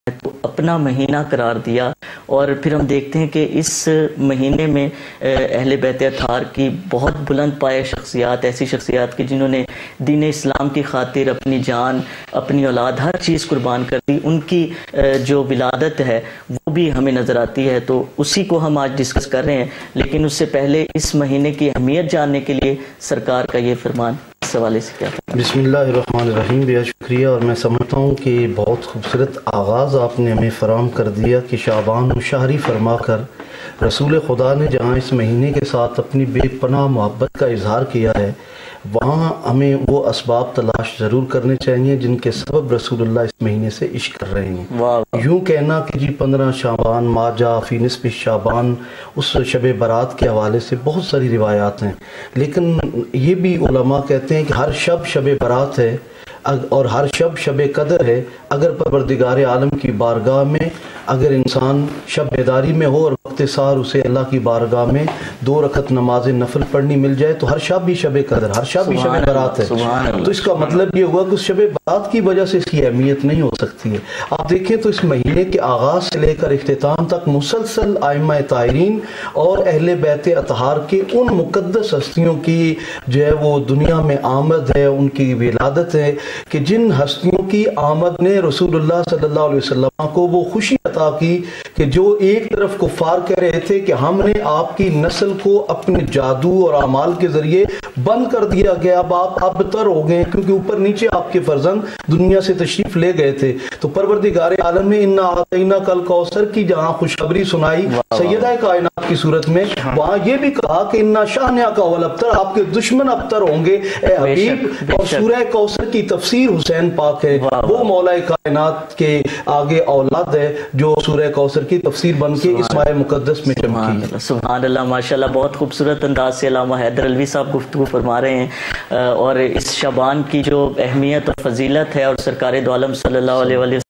تو اپنا مہینہ قرار دیا، اور پھر ہم دیکھتے ہیں کہ اس مہینے میں اہل بیت اطہار کی بہت بلند پائے شخصیات، ایسی شخصیات کی جنہوں نے دین اسلام کی خاطر اپنی جان، اپنی اولاد، ہر چیز قربان کر دی، ان کی جو ولادت ہے وہ بھی ہمیں نظر آتی ہے، تو اسی کو ہم آج ڈسکس کر رہے ہیں۔ لیکن اس سے پہلے اس مہینے کی اہمیت جاننے کے لیے سرکار کا یہ فرمان اس حوالے سے کیا تھا؟ بسم اللہ الرحمن الرحیم، بہت شکریہ، اور میں سمجھتا ہوں کہ بہت خوبصورت آغاز آپ نے ہمیں فراہم کر دیا کہ شعبان مشہری فرما کر رسول خدا نے جہاں اس مہینے کے ساتھ اپنی بے پناہ محبت کا اظہار کیا ہے، وہاں ہمیں وہ اسباب تلاش ضرور کرنے چاہیے جن کے سبب رسول اللہ اس مہینے سے عشق کر رہے ہیں۔ یوں کہنا کہ جی 15 شعبان ما جاء فی نصف شعبان، اس شب برات کے حوالے سے بہت ساری روایات ہیں، لیکن یہ بھی علماء کہتے ہیں کہ ہر شب برات ہے اور ہر شب قدر ہے، اگر پروردگار عالم کی بارگاہ میں اگر انسان شب بیداری میں ہو اور وقت سحر اسے اللہ کی بارگاہ میں 2 رکعت نماز نفل پڑھنی مل جائے تو ہر شب بھی شب قدر، ہر شب بھی شب برات ہے۔ تو اس کا مطلب یہ ہوا کہ اس شب برات کی وجہ سے اس کی اہمیت نہیں ہو سکتی ہے۔ آپ دیکھیں تو اس مہینے کے آغاز سے لے کر اختتام تک مسلسل ائمہ طاہرین اور اہل بیت اطہار کے ان مقدس ہستیوں کی جو ہے وہ دنیا میں آمد ہے، ان کی ولادت ہے کہ جن ہستیوں کی آمد نے رسول اللہ صلی اللہ علیہ وسلم کو وہ خوشی عطا کی کہ جو ایک طرف کفار کہہ رہے تھے کہ ہم نے آپ کی نسل کو اپنے جادو اور اعمال کے ذریعے بند کر دیا گیا، اب آپ ابتر ہو گئے کیونکہ اوپر نیچے آپ کے فرزند دنیا سے تشریف لے گئے تھے، تو پروردگار عالم نے انا اعطیناک الکوثر کی جہاں خوشخبری سنائی سیدہ کائنات کی صورت میں، وہاں یہ بھی کہا کہ انا شانئک هو الابتر، آپ کے دشمن ابتر ہوں گے اے حبیب، اور سورہ کوثر کی تفسیر حسین پاک ہے، وہ مولا کائنات کے آگے اولاد ہے جو سورہ کوثر کی تفسیر بن کے اس ماہ مقدس میں چمکی۔ سبحان اللہ، ماشاءاللہ، بہت خوبصورت انداز سے علامہ حیدر علوی صاحب گفتگو فرما رہے ہیں، اور اس شعبان کی جو اہمیت اور فضیلت ہے، اور سرکار دو عالم صلی اللہ علیہ وسلم